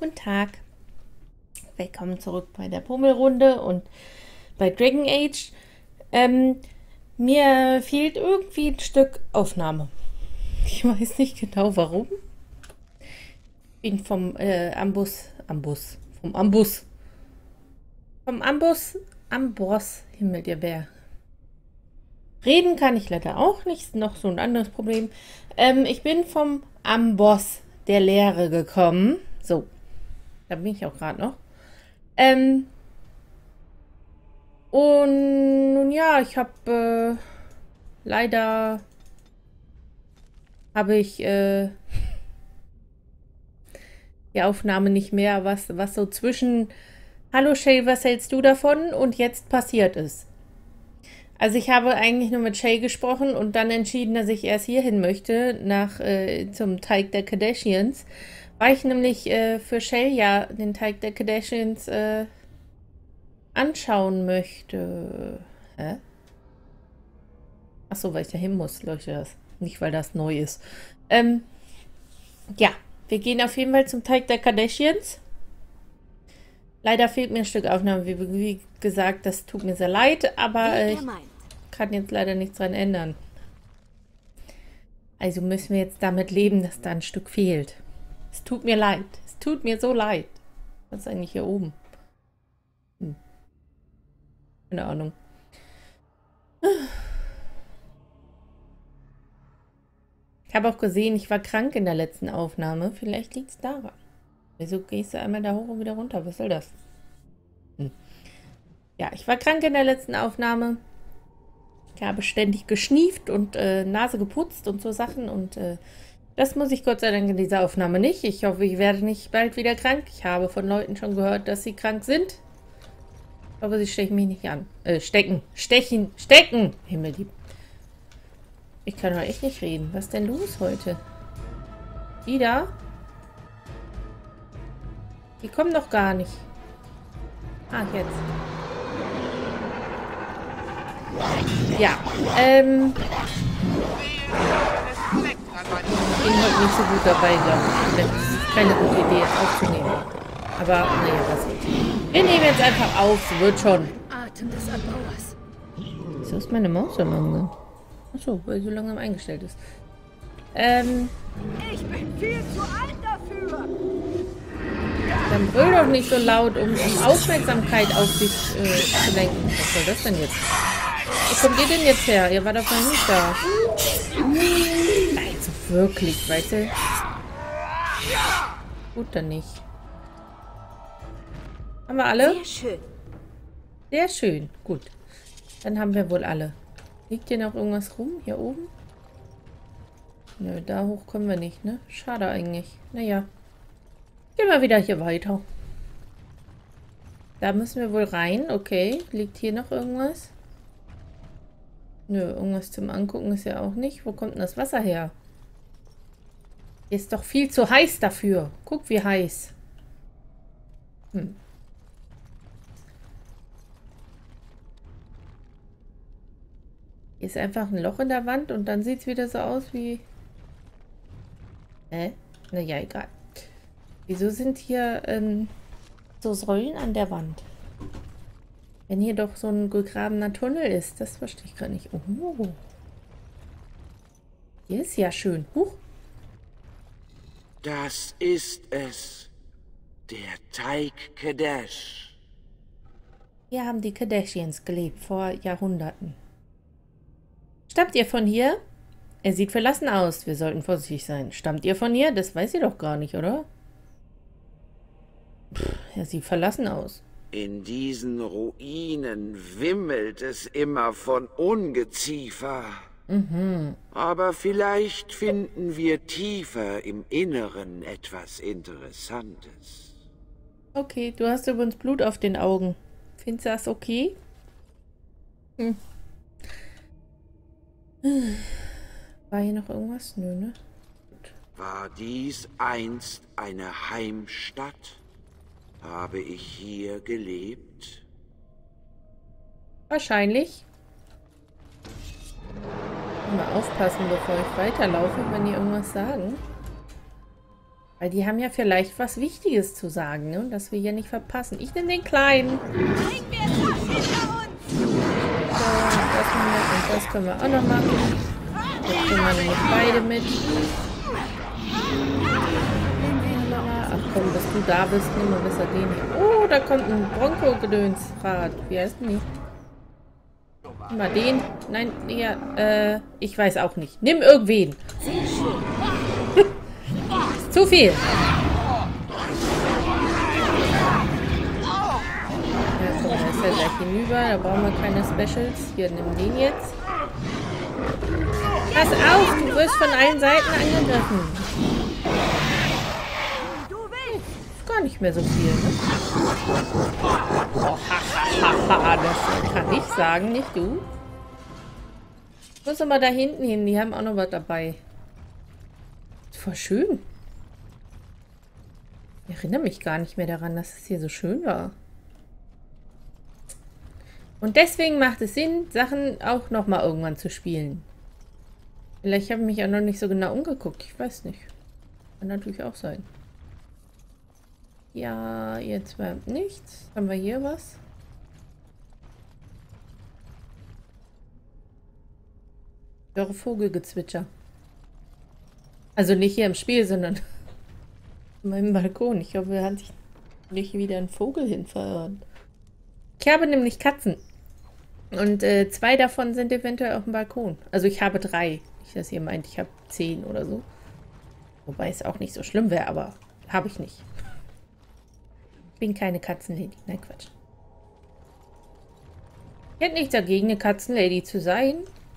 Guten Tag. Willkommen zurück bei der Pummelrunde und bei Dragon Age. Mir fehlt irgendwie ein Stück Aufnahme. Ich weiß nicht genau warum. Ich bin vom Amboss, Himmel der Bär. Reden kann ich leider auch nicht, noch so ein anderes Problem. Ich bin vom Amboss der Lehre gekommen. So, da bin ich auch gerade noch. Und nun ja, ich habe leider habe ich die Aufnahme nicht mehr, was so zwischen Hallo Shay, was hältst du davon? Und jetzt passiert ist. Also ich habe eigentlich nur mit Shay gesprochen und dann entschieden, dass ich erst hierhin möchte, zum Teig der Kardashians, weil ich nämlich für Shay ja den Teig der Kardashians anschauen möchte. Hä? Achso, weil ich da hin muss, leuchtet das. Nicht, weil das neu ist. Ja, wir gehen auf jeden Fall zum Teig der Kardashians. Leider fehlt mir ein Stück Aufnahme, wie gesagt, das tut mir sehr leid, aber ich kann jetzt leider nichts dran ändern. Also müssen wir jetzt damit leben, dass da ein Stück fehlt. Es tut mir leid. Es tut mir so leid. Was ist eigentlich hier oben? Keine Ahnung. Ich habe auch gesehen, ich war krank in der letzten Aufnahme. Vielleicht liegt es daran. Wieso gehst du einmal da hoch und wieder runter? Was soll das? Ja, ich war krank in der letzten Aufnahme. Ich habe ständig geschnieft und Nase geputzt und so Sachen. Und das muss ich Gott sei Dank in dieser Aufnahme nicht. Ich hoffe, ich werde nicht bald wieder krank. Ich habe von Leuten schon gehört, dass sie krank sind. Aber sie stechen mich nicht an. Stecken! Himmellieb. Ich kann doch echt nicht reden. Was ist denn los heute? Wieder? Die kommen doch gar nicht. Ah, jetzt. Ja, ich bin heute nicht so gut dabei, glaube ich. Das ist keine gute Idee, jetzt aufzunehmen. Aber, naja, was wird. Wir nehmen jetzt einfach auf, wird schon. Atem des Erbauers. Wieso ist meine Maus so langsam? Achso, weil sie so langsam eingestellt ist. Ich bin viel zu alt dafür. Dann brüll doch nicht so laut, um Aufmerksamkeit auf sich zu lenken. Was soll das denn jetzt? Wo kommt ihr denn jetzt her? Ihr war doch noch nicht da. Also wirklich, weißt du? Gut, dann nicht. Haben wir alle? Sehr schön. Sehr schön. Gut. Dann haben wir wohl alle. Liegt hier noch irgendwas rum? Hier oben? Nö, da hoch können wir nicht, ne? Schade eigentlich. Naja. Gehen wir wieder hier weiter. Da müssen wir wohl rein. Okay. Liegt hier noch irgendwas? Nö, irgendwas zum Angucken ist ja auch nicht. Wo kommt denn das Wasser her? Hier ist doch viel zu heiß dafür. Guck, wie heiß. Hier ist einfach ein Loch in der Wand und dann sieht es wieder so aus wie... Naja, egal. Wieso sind hier so Säulen an der Wand? Wenn hier doch so ein gegrabener Tunnel ist, das verstehe ich gar nicht. Oh. Hier ist ja schön. Huch. Das ist es. Der Teig Kadesh. Hier haben die Kardashians gelebt, vor Jahrhunderten. Stammt ihr von hier? Er sieht verlassen aus. Wir sollten vorsichtig sein. Stammt ihr von hier? Das weiß ihr doch gar nicht, oder? Er sieht verlassen aus. In diesen Ruinen wimmelt es immer von Ungeziefer. Aber vielleicht finden wir tiefer im Inneren etwas Interessantes. Okay, du hast übrigens Blut auf den Augen. Findest du das okay? War hier noch irgendwas? Nö, ne? Gut. War dies einst eine Heimstatt? Habe ich hier gelebt? Wahrscheinlich. Mal aufpassen, bevor ich weiterlaufe, wenn die irgendwas sagen. Weil die haben ja vielleicht was Wichtiges zu sagen, ne? Und das wir hier nicht verpassen. Ich nehme den Kleinen. Bring mir das hinter uns! So, das können wir auch noch machen. Jetzt nehmen wir nämlich beide mit. Ach komm, dass du da bist, nimm mal besser den hier. Oh, da kommt ein Bronco-Gedönsrad. Wie heißt denn die? Nimm mal den. Nein, ja, ich weiß auch nicht. Nimm irgendwen. Ist zu viel. Ja, komm, da ist er gleich hinüber. Da brauchen wir keine Specials. Hier, nimm den jetzt. Pass auf, du wirst von allen Seiten angegriffen. Ist gar nicht mehr so viel, ne? Oh, das kann ich sagen, nicht du. Ich muss aber da hinten hin, die haben auch noch was dabei. Ist voll schön. Ich erinnere mich gar nicht mehr daran, dass es hier so schön war. Und deswegen macht es Sinn, Sachen auch noch mal irgendwann zu spielen. Vielleicht habe ich mich auch noch nicht so genau umgeguckt. Ich weiß nicht. Kann natürlich auch sein. Ja, jetzt war nichts. Haben wir hier was? Ich höre Vogelgezwitscher. Also nicht hier im Spiel, sondern auf meinem Balkon. Ich hoffe, er hat sich nicht wieder ein Vogel hin verirrt. Ich habe nämlich Katzen. Und 2 davon sind eventuell auf dem Balkon. Also ich habe 3. Nicht, dass ihr meint, ich habe 10 oder so. Wobei es auch nicht so schlimm wäre, aber habe ich nicht. Ich bin keine Katzenlady. Nein, Quatsch. Ich hätte nichts dagegen, eine Katzenlady zu sein.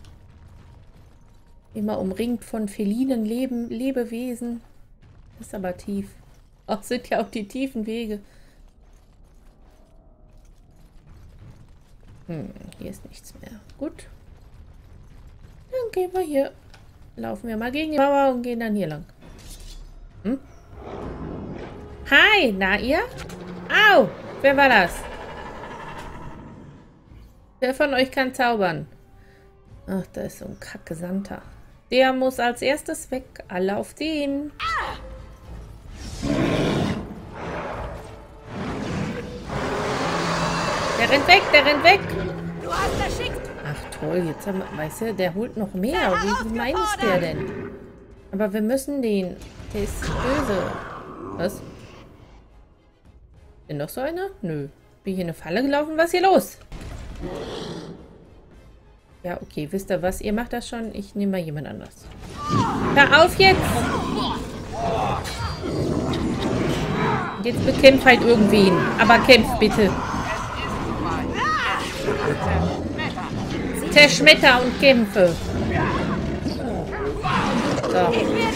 Immer umringt von felinen Lebewesen. Ist aber tief. Ach, sind ja auch die tiefen Wege. Hier ist nichts mehr. Gut. Dann gehen wir hier. Laufen wir mal gegen die Mauer und gehen dann hier lang. Hi, na ihr? Au! Wer war das? Wer von euch kann zaubern? Ach, da ist so ein Kacke-Santa. Der muss als erstes weg. Alle auf den. Der rennt weg, der rennt weg. Du hast verschickt! Ach toll, jetzt haben wir, weißt du, der holt noch mehr. Wie meinst der denn? Aber wir müssen den. Der ist böse. Was? Bin noch so einer? Nö. Bin ich in eine Falle gelaufen? Was ist hier los? Ja, okay. Wisst ihr was? Ihr macht das schon. Ich nehme mal jemand anders. Hör auf jetzt! Jetzt bekämpft halt irgendwen. Aber kämpft bitte. Zerschmetter und kämpfe. So.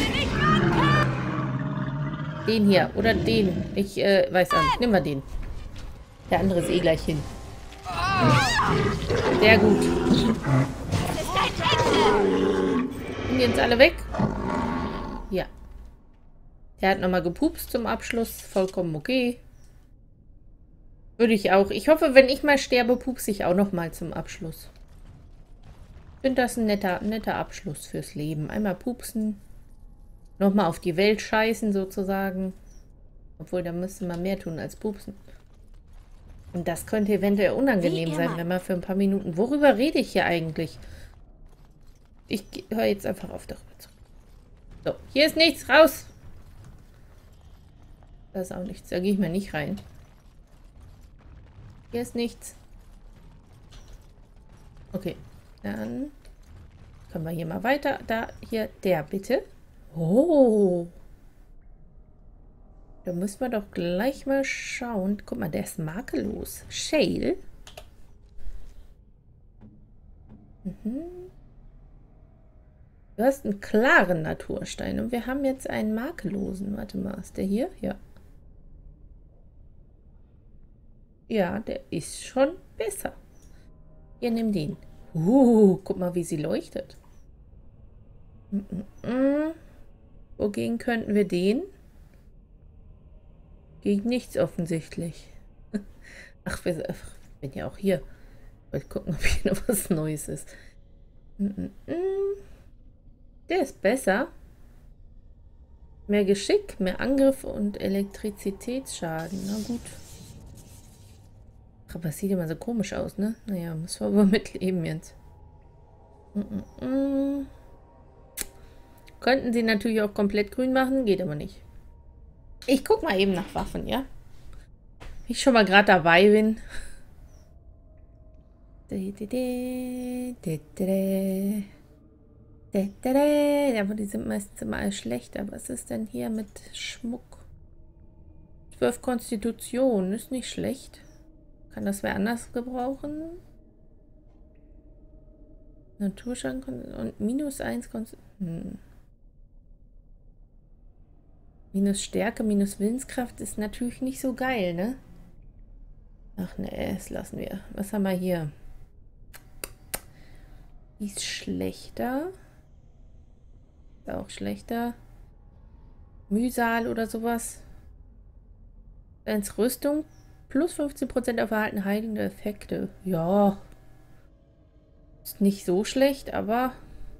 Den hier. Oder den. Ich weiß auch nicht. Nehmen wir den. Der andere ist eh gleich hin. Sehr gut. Sind die jetzt alle weg? Ja. Der hat nochmal gepupst zum Abschluss. Vollkommen okay. Würde ich auch. Ich hoffe, wenn ich mal sterbe, pupse ich auch nochmal zum Abschluss. Ich finde das ein netter Abschluss fürs Leben. Einmal pupsen. Nochmal auf die Welt scheißen sozusagen. Obwohl, da müsste man mehr tun als pupsen. Und das könnte eventuell unangenehm sein, wenn man für ein paar Minuten... Worüber rede ich hier eigentlich? Ich höre jetzt einfach auf darüber zu. So, hier ist nichts. Raus! Da ist auch nichts. Da gehe ich mal nicht rein. Hier ist nichts. Okay, dann können wir hier mal weiter. Da, hier, der, bitte. Oh. Da müssen wir doch gleich mal schauen. Guck mal, der ist makellos. Shale. Du hast einen klaren Naturstein und wir haben jetzt einen makellosen. Warte mal, ist der hier? Ja. Ja, der ist schon besser. Hier, nimm den. Guck mal, wie sie leuchtet. Wogegen könnten wir den? Gegen nichts offensichtlich. Ach, ich bin ja auch hier. Ich wollte gucken, ob hier noch was Neues ist. Der ist besser. Mehr Geschick, mehr Angriff und Elektrizitätsschaden. Na gut. Aber es sieht immer so komisch aus, ne? Naja, müssen wir aber mitleben jetzt. Könnten sie natürlich auch komplett grün machen, geht aber nicht. Ich guck mal eben nach Waffen, ja? Wenn ich schon mal gerade dabei bin. Aber die sind meistens immer alles schlecht. Aber was ist denn hier mit Schmuck? 12 Konstitution, ist nicht schlecht. Kann das wer anders gebrauchen? Naturschaden und -1 Konstitution. Minus Stärke, minus Willenskraft ist natürlich nicht so geil, ne? Ach ne, das lassen wir. Was haben wir hier? Die ist schlechter. Ist auch schlechter. Mühsal oder sowas. Ins Rüstung. Plus 15% auf erhalten heilende Effekte. Ja. Ist nicht so schlecht, aber...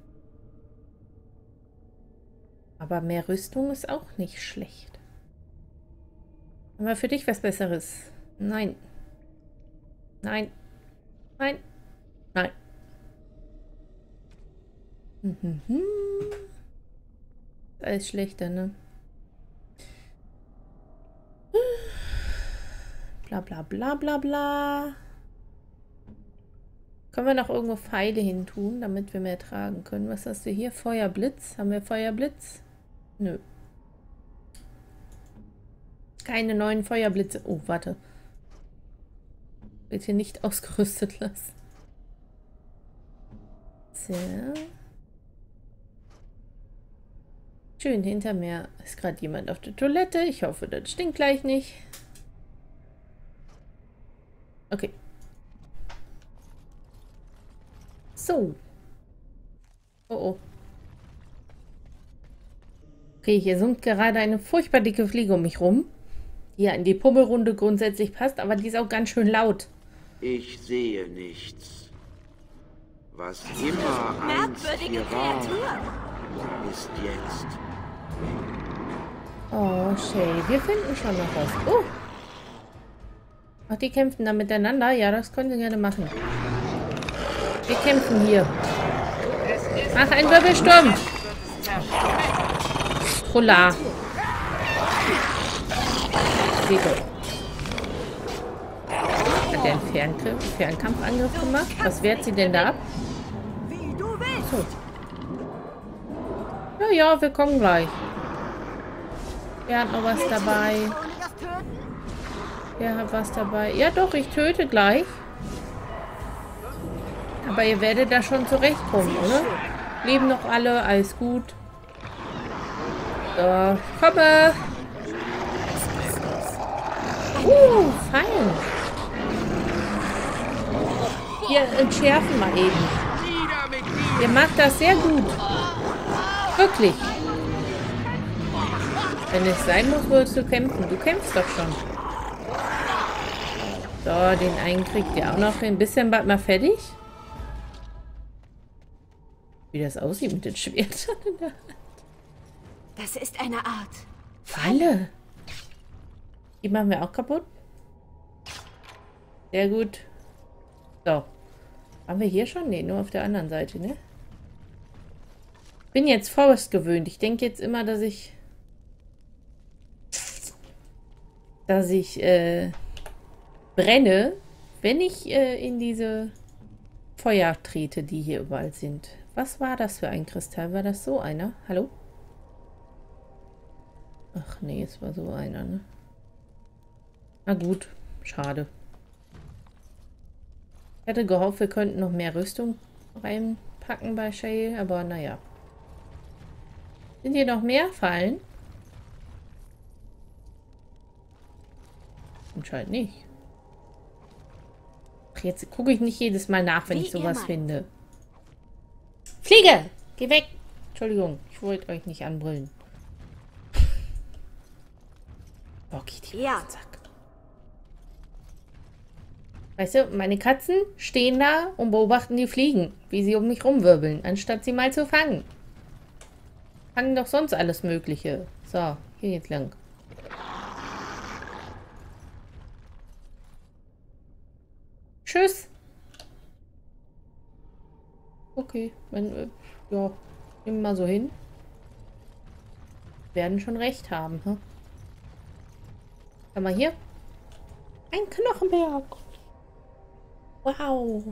Aber mehr Rüstung ist auch nicht schlecht. Haben wir für dich was Besseres? Nein. Nein. Nein. Nein. Alles schlechter, ne? Bla bla bla bla bla. Können wir noch irgendwo Pfeile hin tun, damit wir mehr tragen können? Was hast du hier? Feuerblitz? Haben wir Feuerblitz? Nö. Keine neuen Feuerblitze. Oh, warte. Bitte nicht ausgerüstet lassen. So. Schön, hinter mir ist gerade jemand auf der Toilette. Ich hoffe, das stinkt gleich nicht. Okay. So. Oh oh. Okay, hier summt gerade eine furchtbar dicke Fliege um mich rum, die ja in die Pummelrunde grundsätzlich passt, aber die ist auch ganz schön laut. Ich sehe nichts. Was immer einst hier war, ist jetzt. Oh, Shay, wir finden schon noch was. Oh! Ach, die kämpfen da miteinander? Ja, das können sie gerne machen. Wir kämpfen hier. Ach, ein Wirbelsturm! Polar. Seht ihr. Hat der einen Fernkampfangriff gemacht? Was wehrt sie denn da ab? So. Ja, ja, wir kommen gleich. Wer hat noch was dabei? Wer hat was dabei? Ja doch, ich töte gleich. Aber ihr werdet da schon zurechtkommen, oder? Leben noch alle, alles gut. So, komme! Fein! Wir entschärfen mal eben. Ihr macht das sehr gut. Wirklich. Wenn es sein muss, willst du kämpfen. Du kämpfst doch schon. So, den einen kriegt ihr auch noch ein bisschen bald mal fertig. Wie das aussieht mit den Schwertern in der Hand. Das ist eine Art Falle. Die machen wir auch kaputt. Sehr gut. So. Waren wir hier schon? Ne, nur auf der anderen Seite, ne? Bin jetzt Forest gewöhnt. Ich denke jetzt immer, dass ich brenne, wenn ich in diese Feuer trete, die hier überall sind. Was war das für ein Kristall? War das so einer? Hallo? Ach nee, es war so einer, ne? Na gut, schade. Ich hätte gehofft, wir könnten noch mehr Rüstung reinpacken bei Shay, aber naja. Sind hier noch mehr Fallen? Anscheinend nicht. Ach, jetzt gucke ich nicht jedes Mal nach, wenn ich sowas finde. Fliege! Geh weg! Entschuldigung, ich wollte euch nicht anbrüllen. Okay, die Zack. Weißt du, meine Katzen stehen da und beobachten die Fliegen, wie sie um mich rumwirbeln, anstatt sie mal zu fangen. Fangen doch sonst alles Mögliche. So, hier geht's lang. Tschüss. Okay, wenn, ja, nehmen wir mal so hin. Werden schon recht haben, hm? Schau mal hier. Ein Knochenberg. Wow.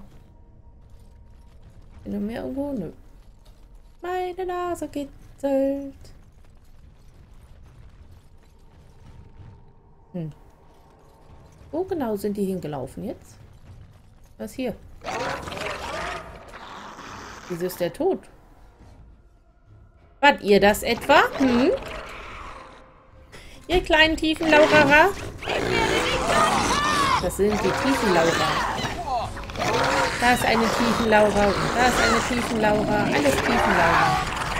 Sind noch mehr irgendwo? Nö. Meine Nase kitzelt. Wo genau sind die hingelaufen jetzt? Was hier? Wieso ist der tot? Wart ihr das etwa? Hm? Ihr kleinen Tiefenlaucherer? Das sind die Tiefenlaucher. Da ist eine Tiefenlaucher und da ist eine Tiefenlaucher. Alles Tiefenlaucher.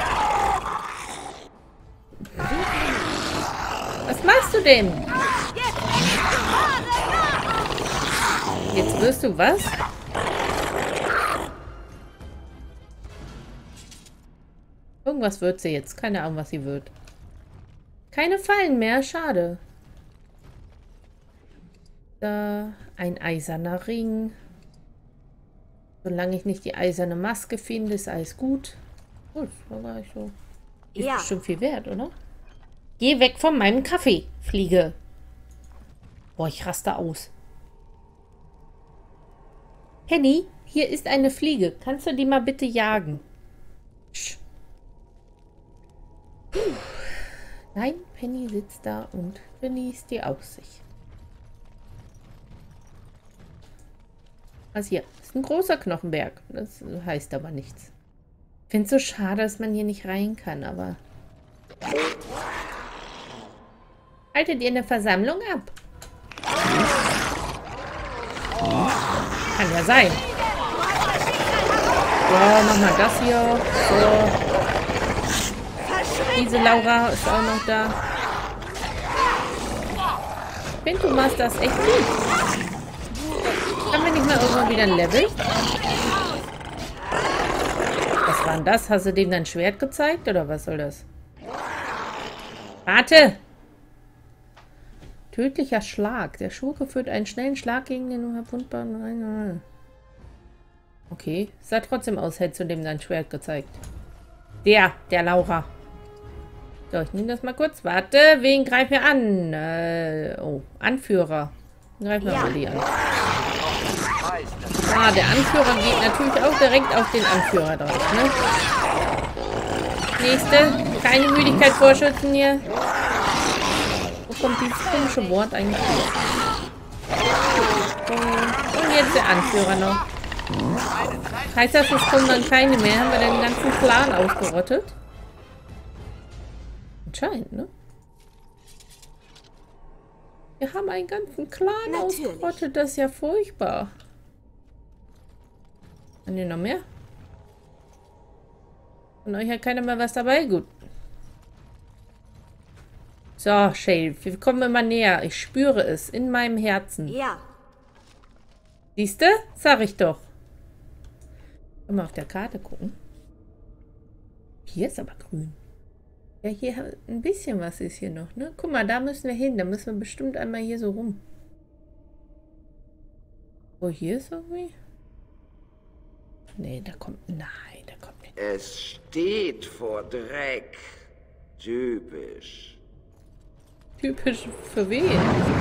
Was machst du denn? Jetzt wirst du was? Irgendwas wird sie jetzt. Keine Ahnung, was sie wird. Keine Fallen mehr. Schade. Da ein eiserner Ring. Solange ich nicht die eiserne Maske finde, ist alles gut. Gut, das war ich so. Ist ja bestimmt viel wert, oder? Geh weg von meinem Kaffee, Fliege. Boah, ich raste aus. Penny, hier ist eine Fliege. Kannst du die mal bitte jagen? Psch. Nein, Penny sitzt da und genießt die Aussicht. Was hier? Das ist ein großer Knochenberg. Das heißt aber nichts. Ich finde es so schade, dass man hier nicht rein kann, aber... Haltet ihr eine Versammlung ab? Kann ja sein. So, mach mal das hier. So. Diese Laura ist auch noch da. Ich finde, du machst das echt gut. Haben wir nicht mal irgendwann wieder ein Level? Was war denn das? Hast du dem dein Schwert gezeigt? Oder was soll das? Warte! Tödlicher Schlag. Der Schurke führt einen schnellen Schlag gegen den unverwundbaren... Okay. Sah trotzdem aus, hättest du dem dein Schwert gezeigt. Der Laura. So, ich nehme das mal kurz. Warte, wen greifen wir an? Oh, Anführer. Greifen wir mal die an. Ah, der Anführer geht natürlich auch direkt auf den Anführer drauf, ne? Nächste. Keine Müdigkeit vorschützen hier. Wo kommt dieses komische Wort eigentlich her? Und jetzt der Anführer noch. Heißt das, es kommen dann keine mehr? Haben wir den ganzen Plan ausgerottet? Anscheinend, ne? Wir haben einen ganzen Clan ausgerottet. Das ist ja furchtbar. Haben wir noch mehr? Von euch hat keiner mehr was dabei? Gut. So, Shale, wir kommen immer näher. Ich spüre es in meinem Herzen. Ja. Siehst du? Sag ich doch. Mal auf der Karte gucken. Hier ist aber grün. Ja, hier ein bisschen was ist hier noch, ne? Guck mal, da müssen wir hin. Da müssen wir bestimmt einmal hier so rum. Oh, hier ist irgendwie... Nee, da kommt... Nein, da kommt nicht. Es steht vor Dreck. Typisch. Typisch für wen?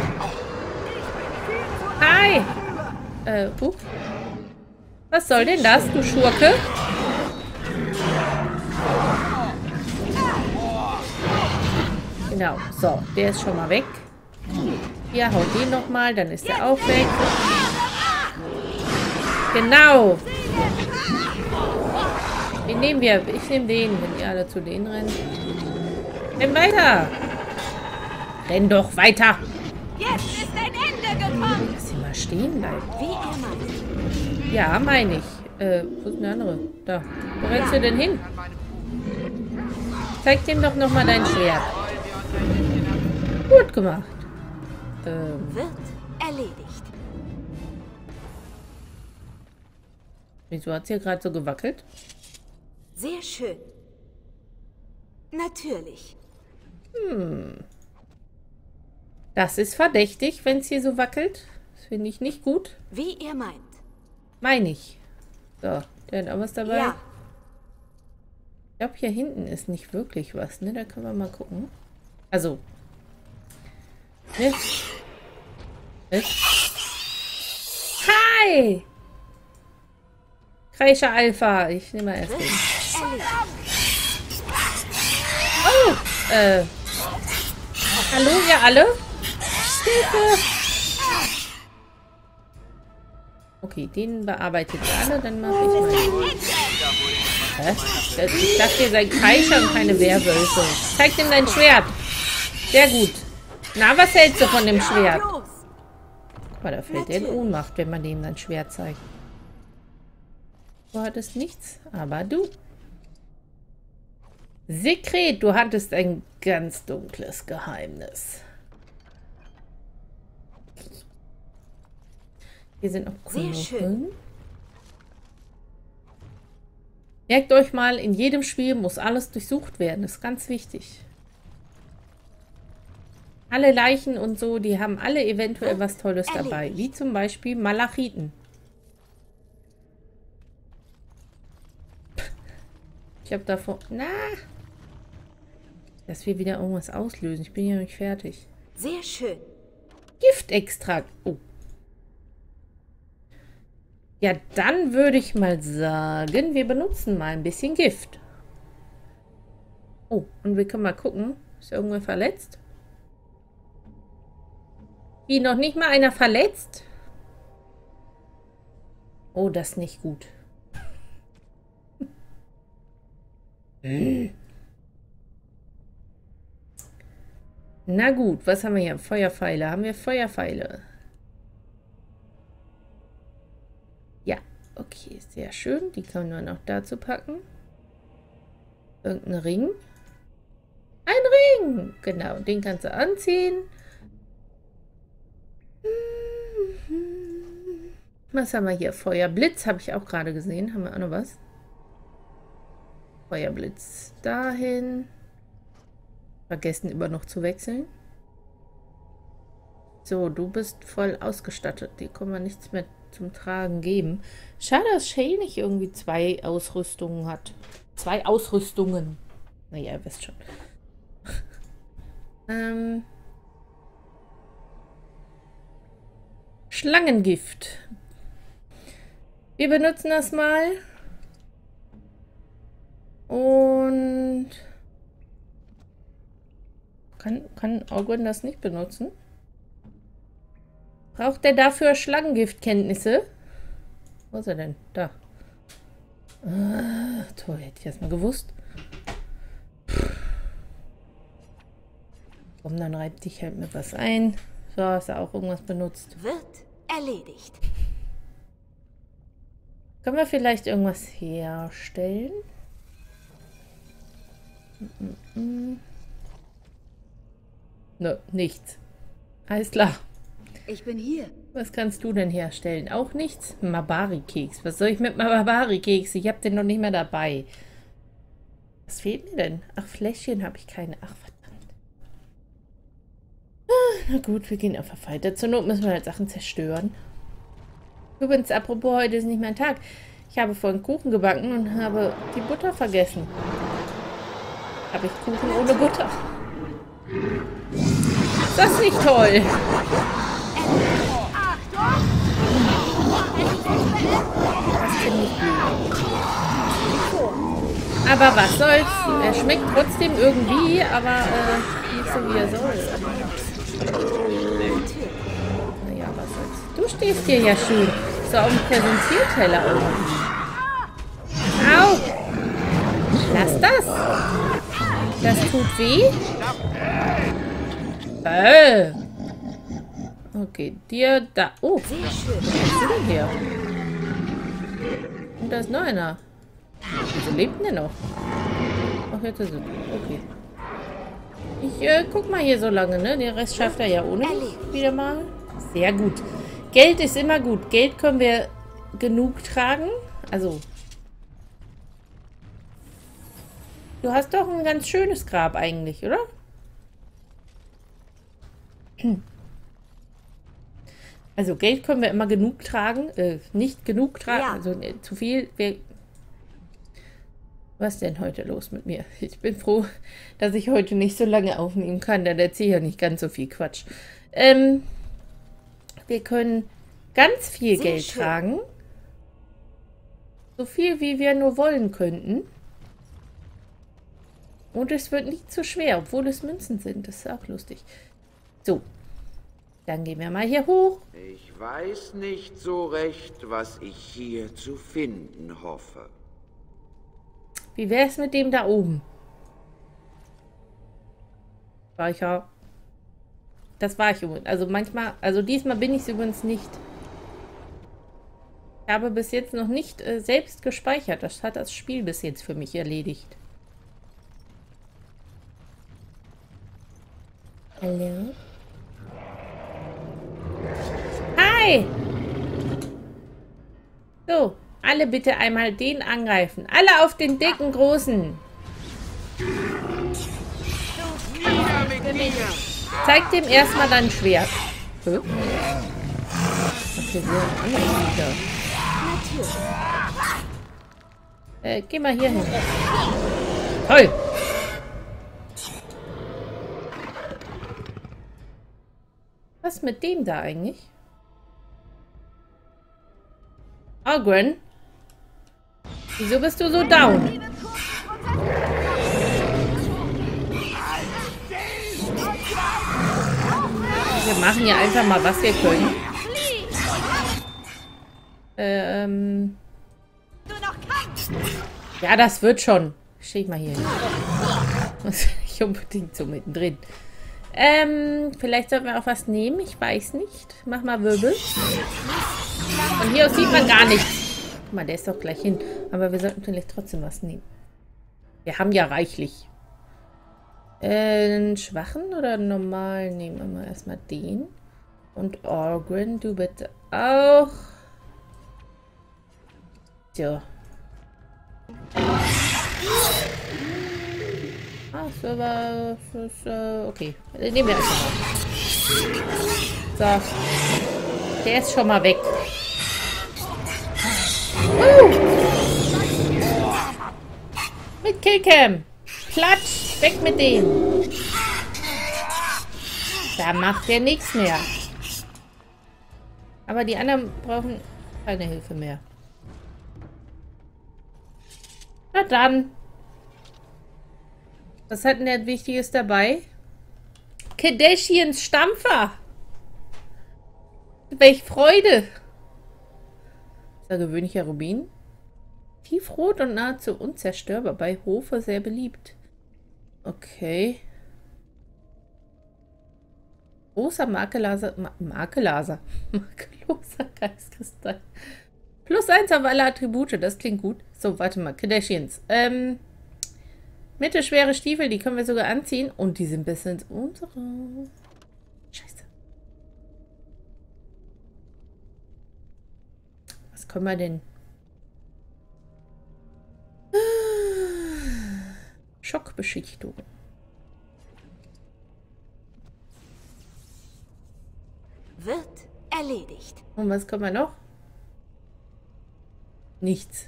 Hi! Was soll denn das, du Schurke? Genau, so, der ist schon mal weg. Hier, haut den nochmal, dann ist der auch weg. Genau. Den nehmen wir. Ich nehme den, wenn ihr alle zu denen rennt. Renn weiter. Renn doch weiter. Jetzt ist ein Ende gekommen. Lass sie mal stehen bleiben. Wie immer. Ja, meine ich. Wo ist denn der andere? Da. Wo rennst du denn hin? Zeig dem doch nochmal dein Schwert. Gut gemacht. Wird erledigt. Wieso hat es hier gerade so gewackelt? Sehr schön. Natürlich. Das ist verdächtig, wenn es hier so wackelt. Das finde ich nicht gut. Wie ihr meint. Meine ich. So, der hat auch was dabei. Ja. Ich glaube, hier hinten ist nicht wirklich was, ne? Da können wir mal gucken. Also. Ne? Ne? Hi! Kreischer Alpha. Ich nehme mal erst den. Oh! Hallo, ihr alle? Hilfe! Okay, den bearbeitet ihr alle, dann mache ich mal. Hä? Ich dachte, ihr seid Kreischer und keine Werwölfe. Zeig ihm dein Schwert. Sehr gut. Na, was hältst du von dem Schwert? Guck mal, da fällt er in Ohnmacht, wenn man dem sein Schwert zeigt. Du hattest nichts, aber du. Sekret, du hattest ein ganz dunkles Geheimnis. Hier sind noch Knochen. Merkt euch mal, in jedem Spiel muss alles durchsucht werden. Das ist ganz wichtig. Alle Leichen und so, die haben alle eventuell was Tolles dabei. Wie zum Beispiel Malachiten. Ich habe davor... Na! Dass wir wieder irgendwas auslösen. Ich bin ja nicht fertig. Sehr schön. Giftextrakt. Oh. Ja, dann würde ich mal sagen, wir benutzen mal ein bisschen Gift. Oh, und wir können mal gucken. Ist irgendwer verletzt? Wie, noch nicht mal einer verletzt? Oh, das ist nicht gut. Na gut, was haben wir hier? Feuerpfeile. Haben wir Feuerpfeile? Ja, okay, sehr schön. Die können wir noch dazu packen. Irgendein Ring. Ein Ring! Genau, den kannst du anziehen. Was haben wir hier? Feuerblitz habe ich auch gerade gesehen. Haben wir auch noch was? Feuerblitz dahin. Vergessen immer noch zu wechseln. So, du bist voll ausgestattet. Dir kann man nichts mehr zum Tragen geben. Schade, dass Shay nicht irgendwie 2 Ausrüstungen hat. 2 Ausrüstungen. Naja, ihr wisst schon. Schlangengift. Wir benutzen das mal. Und kann Ogwyn das nicht benutzen? Braucht er dafür Schlangengiftkenntnisse? Wo ist er denn? Da. Ah, toll, hätte ich erst mal gewusst. Komm, dann reibt dich halt mit was ein. So, hast du auch irgendwas benutzt. Wird erledigt. Können wir vielleicht irgendwas herstellen? Nö, nichts. Alles klar. Ich bin hier. Was kannst du denn herstellen? Auch nichts? Mabari-Keks. Was soll ich mit Mabari-Keks? Ich habe den noch nicht mehr dabei. Was fehlt mir denn? Ach, Fläschchen habe ich keine. Ach, verdammt. Na gut, wir gehen einfach weiter. Zur Not müssen wir halt Sachen zerstören. Übrigens, apropos, heute ist nicht mein Tag. Ich habe vorhin Kuchen gebacken und habe die Butter vergessen. Habe ich Kuchen ohne Butter? Das ist nicht toll. Das finde ich blöd. Aber was soll's? Er schmeckt trotzdem irgendwie, aber nicht so wie er soll. Naja, was soll's. Du stehst hier ja schön. So auf dem Präsentierteller irgendwie. Au! Lass das! Das tut weh? Okay, dir da. Oh, Sehr schön. was ist denn hier? Und da ist noch einer. Wieso lebt denn der noch? Ach, jetzt ist er. Okay. Ich guck mal hier so lange, ne? Den Rest schafft er ja ohne mich wieder mal. Sehr gut. Geld ist immer gut. Geld können wir genug tragen. Also. Du hast doch ein ganz schönes Grab eigentlich, oder? Also Geld können wir immer genug tragen. Nicht genug tragen, Ja. also zu viel. Was ist denn heute los mit mir? Ich bin froh, dass ich heute nicht so lange aufnehmen kann. Dann erzähle ich ja nicht ganz so viel Quatsch. Wir können ganz viel Sehr Geld schön. tragen. So viel, wie wir nur wollen könnten. Und es wird nicht zu schwer, obwohl es Münzen sind. Das ist auch lustig. So. Dann gehen wir mal hier hoch. Ich weiß nicht so recht, was ich hier zu finden hoffe. Wie wäre es mit dem da oben? Speicher. Das war ich übrigens. Also manchmal, also diesmal bin ich es übrigens nicht. Ich habe bis jetzt noch nicht selbst gespeichert. Das hat das Spiel bis jetzt für mich erledigt. Hallo? Hi! So, alle bitte einmal den angreifen. Alle auf den dicken Großen. Zeig dem erstmal dein Schwert. Hä? Okay, so andere Viecher. Geh mal hier hin. Toll! Was mit dem da eigentlich? Ogren? Wieso bist du so down? Wir machen hier einfach mal, was wir können. Ja, das wird schon. Steh ich mal hier hin. Muss nicht unbedingt so mittendrin. Vielleicht sollten wir auch was nehmen. Ich weiß nicht. Mach mal Wirbel. Von hier aus sieht man gar nichts. Guck mal, der ist doch gleich hin. Aber wir sollten vielleicht trotzdem was nehmen. Wir haben ja reichlich. Einen schwachen oder einen normalen? Nehmen wir mal erstmal den. Und Ogren, du bitte auch. So. Ach, so war okay. Nehmen wir einfach mal. So. Der ist schon mal weg. Mit Killcam. Klatsch. Weg mit dem. Da macht der nichts mehr. Aber die anderen brauchen keine Hilfe mehr. Na dann. Was hat denn der Wichtiges dabei? Kadeshians Stampfer. Welch Freude. Das ist ein gewöhnlicher Rubin. Tiefrot und nahezu unzerstörbar. Bei Hofe sehr beliebt. Okay. Großer makelloser Geistkristall. +1 auf alle Attribute. Das klingt gut. So, warte mal. Kadeshians. Mittelschwere Stiefel, die können wir sogar anziehen. Und die sind bis ins unsere. Scheiße. Was können wir denn? Schockbeschichtung. Wird erledigt. Und was können wir noch? Nichts.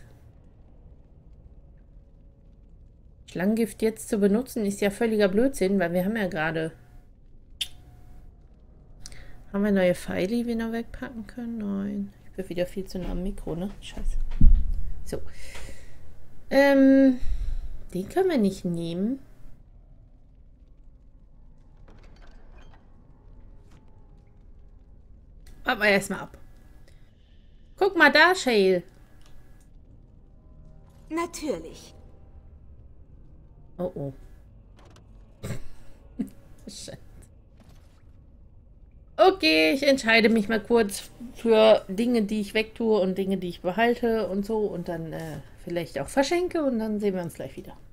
Schlangengift jetzt zu benutzen ist ja völliger Blödsinn, weil wir haben ja gerade... Haben wir neue Pfeile, die wir noch wegpacken können? Nein. Ich bin wieder viel zu nah am Mikro, ne? Scheiße. So. Den können wir nicht nehmen. Warten wir erstmal ab. Guck mal da, Shale. Natürlich. Oh oh. Scheiße. Okay, ich entscheide mich mal kurz für Dinge, die ich wegtue und Dinge, die ich behalte und so und dann vielleicht auch verschenke und dann sehen wir uns gleich wieder.